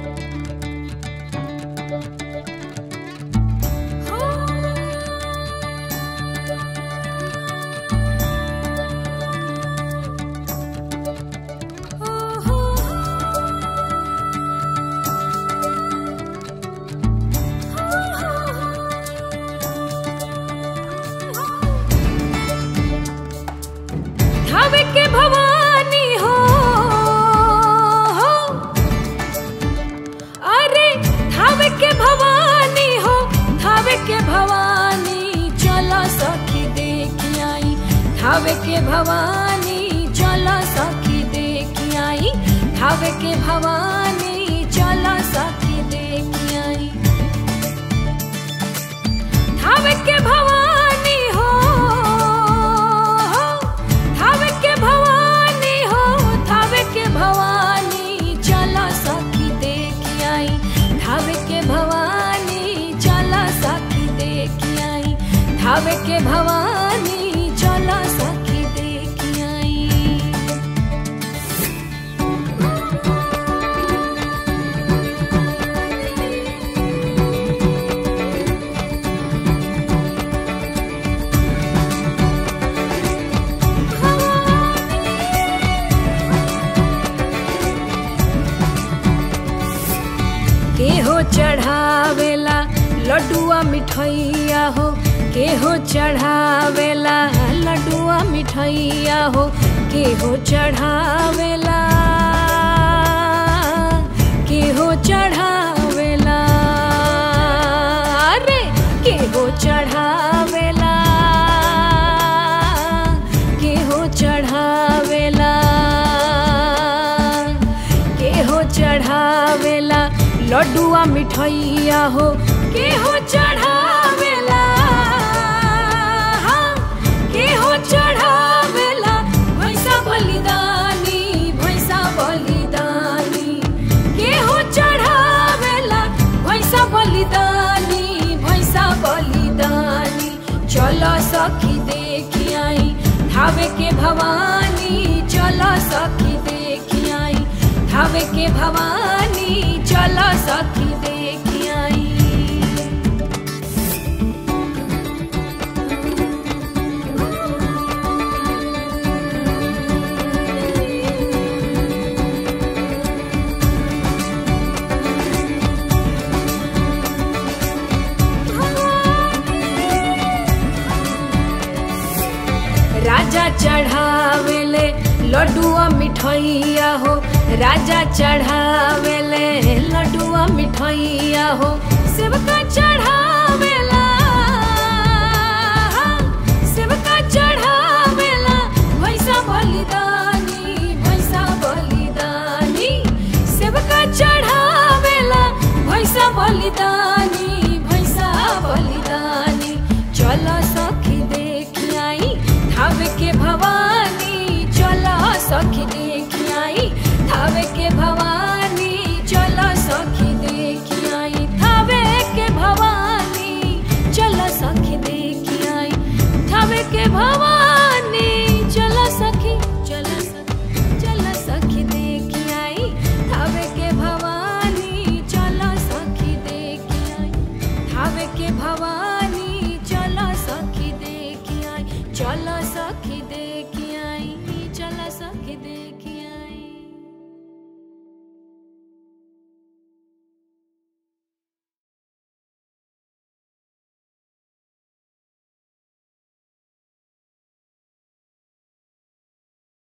थावे के भवानी हो, अरे थावे के भवानी हो, थावे के भवानी चलो सखी देख आई, थावे के भवानी चलो सखी देख आई, थावे के भवानी चलो सखी देख आई। थावे के भवानी हो, थावे के भवानी हो, थावे के भवानी चलो सखी देख आई, थावे के भवानी चलो सखी देख आई, थावे के भवानी चलो सखी देख आई। केहो चढ़ावेला लड्डुआ मिठैया हो, केहो चढ़ावेला लड्डुआ मिठैया हो, केहो चढ़ावेला, केहो चढ़ावेला, अरे केहो चढ़ावेला, केहो चढ़ावेला, केहो चढ़ावेला लड्डुआ मिठैया हो, केहो चढ़ावेला, केहो चढ़ावेला भैंसा बलिदानी, भैंसा बलिदानी, केहो चढ़ावेला भैंसा बलिदानी, भैंसा बलिदानी। चलो सखी देख आई, थावे के भवानी चलो सखी देख आई, थावे के भवानी चलो सखी देख आई। राजा चढ़ावेले लड्डुआ मिठैया हो, राजा चढ़ावेले लड्डुआ मिठैया हो, सेवका चढ़ावेला, सेवका चढ़ावेला भैंसा बलिदानी, भैंसा बलिदानी, सेवका चढ़ावेला भैंसा बलिदानी, भैंसा बलिदानी। चलो सखी देख आई, थावे के भवानी चलो सखी देख आई, थावे के भवानी चलो सखी देख आई, थावे के भवानी चलो सखी देख आई, थावे के भवानी।